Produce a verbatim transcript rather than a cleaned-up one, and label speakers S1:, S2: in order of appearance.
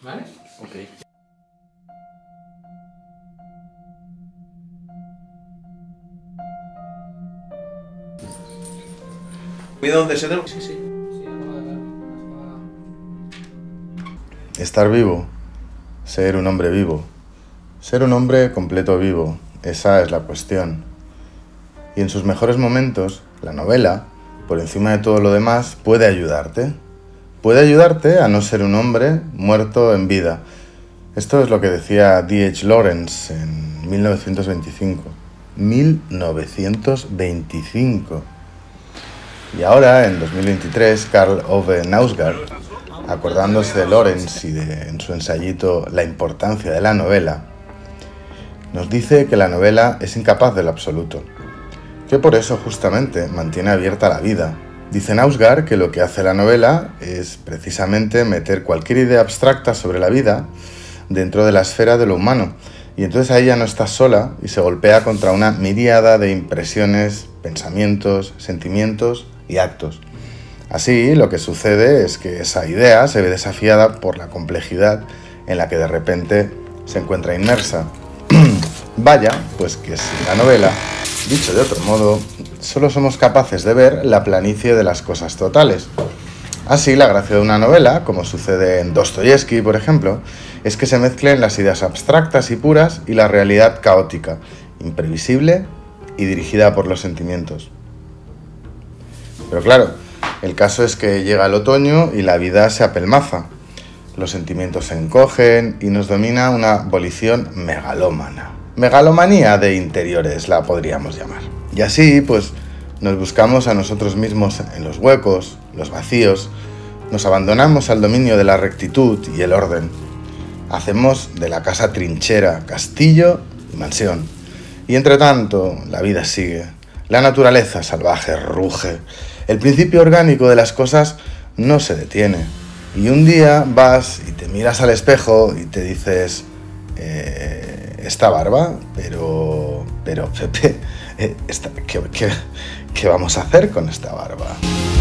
S1: ¿Vale?
S2: Ok.
S3: ¿Mira dónde se tenemos?
S1: Sí, sí. Sí, acaba de acaba...
S4: Estar vivo, ser un hombre vivo, ser un hombre completo vivo, esa es la cuestión. Y en sus mejores momentos, la novela, por encima de todo lo demás, puede ayudarte. Puede ayudarte a no ser un hombre muerto en vida. Esto es lo que decía D H Lawrence en mil novecientos veinticinco. mil novecientos veinticinco. Y ahora, en dos mil veintitrés, Karl Ove Knausgaard, acordándose de Lawrence y de, en su ensayito La importancia de la novela, nos dice que la novela es incapaz del absoluto, que por eso justamente mantiene abierta la vida. Dice Knausgaard que lo que hace la novela es precisamente meter cualquier idea abstracta sobre la vida dentro de la esfera de lo humano, y entonces ahí ya no está sola y se golpea contra una miríada de impresiones, pensamientos, sentimientos y actos. Así, lo que sucede es que esa idea se ve desafiada por la complejidad en la que de repente se encuentra inmersa. Vaya, pues que si la novela, dicho de otro modo, solo somos capaces de ver la planicie de las cosas totales. Así, la gracia de una novela, como sucede en Dostoyevsky, por ejemplo, es que se mezclen las ideas abstractas y puras y la realidad caótica, imprevisible y dirigida por los sentimientos. Pero claro, el caso es que llega el otoño y la vida se apelmaza. Los sentimientos se encogen y nos domina una volición megalómana. Megalomanía de interiores la podríamos llamar. Y así, pues, nos buscamos a nosotros mismos en los huecos, los vacíos, nos abandonamos al dominio de la rectitud y el orden. Hacemos de la casa trinchera, castillo y mansión. Y entre tanto, la vida sigue. La naturaleza salvaje ruge. El principio orgánico de las cosas no se detiene. Y un día vas y te miras al espejo y te dices, eh, esta barba, pero, pero Pepe, eh, esta, ¿qué, qué, ¿qué vamos a hacer con esta barba?